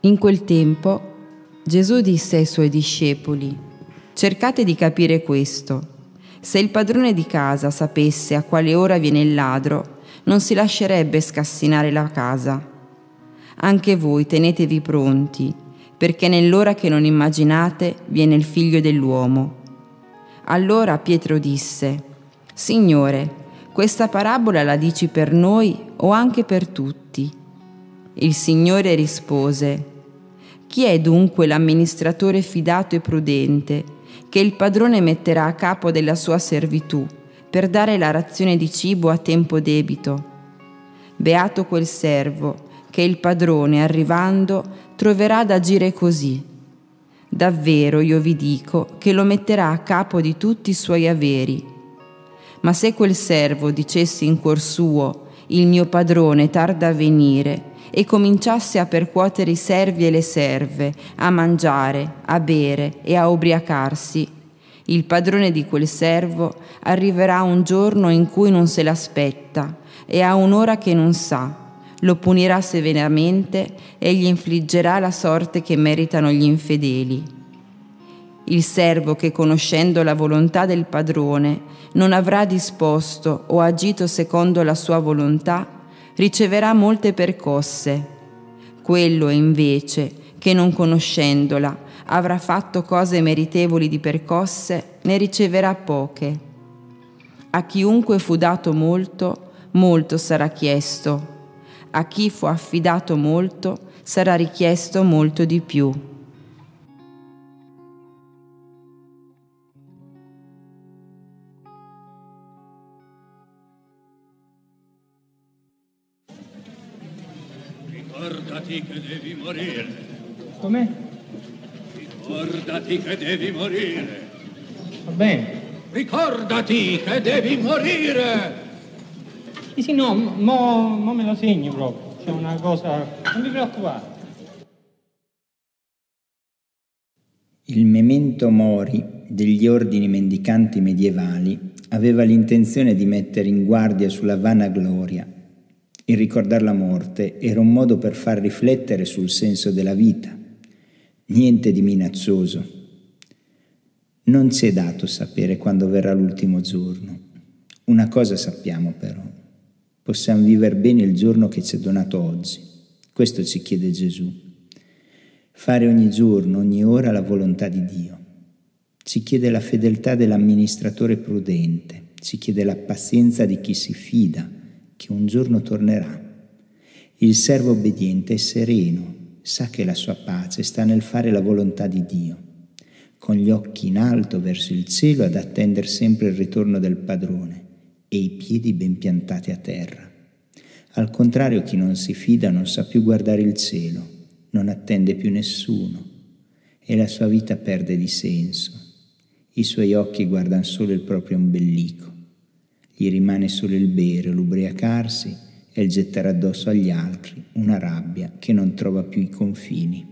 In quel tempo Gesù disse ai suoi discepoli: cercate di capire questo. Se il padrone di casa sapesse a quale ora viene il ladro, non si lascerebbe scassinare la casa. Anche voi tenetevi pronti, perché nell'ora che non immaginate viene il Figlio dell'uomo. Allora Pietro disse: Signore, questa parabola la dici per noi o anche per tutti? Il Signore rispose: chi è dunque l'amministratore fidato e prudente che il padrone metterà a capo della sua servitù per dare la razione di cibo a tempo debito? Beato quel servo che il padrone, arrivando, troverà ad agire così. Davvero io vi dico che lo metterà a capo di tutti i suoi averi. Ma se quel servo dicesse in cuor suo: il mio padrone tarda a venire, e cominciasse a percuotere i servi e le serve, a mangiare, a bere e a ubriacarsi, il padrone di quel servo arriverà un giorno in cui non se l'aspetta e a un'ora che non sa, lo punirà severamente e gli infliggerà la sorte che meritano gli infedeli. Il servo che, conoscendo la volontà del padrone, non avrà disposto o agito secondo la sua volontà, riceverà molte percosse. Quello invece che, non conoscendola, avrà fatto cose meritevoli di percosse, ne riceverà poche. A chiunque fu dato molto, molto sarà chiesto. A chi fu affidato molto, sarà richiesto molto di più. Ricordati che devi morire. Com'è? Ricordati che devi morire. Va bene. Ricordati che devi morire. Sì, no, mo me lo segno proprio. C'è una cosa... Non vi preoccupate. Il memento mori degli ordini mendicanti medievali aveva l'intenzione di mettere in guardia sulla vanagloria. Il ricordare la morte era un modo per far riflettere sul senso della vita. Niente di minaccioso. Non ci è dato sapere quando verrà l'ultimo giorno. Una cosa sappiamo però. Possiamo vivere bene il giorno che ci è donato oggi. Questo ci chiede Gesù. Fare ogni giorno, ogni ora la volontà di Dio. Ci chiede la fedeltà dell'amministratore prudente. Ci chiede la pazienza di chi si fida, che un giorno tornerà. Il servo obbediente è sereno, sa che la sua pace sta nel fare la volontà di Dio, con gli occhi in alto verso il cielo ad attendere sempre il ritorno del padrone e i piedi ben piantati a terra. Al contrario, chi non si fida non sa più guardare il cielo, non attende più nessuno e la sua vita perde di senso. I suoi occhi guardano solo il proprio ombelico. Gli rimane solo il bere, l'ubriacarsi e il gettare addosso agli altri una rabbia che non trova più i confini.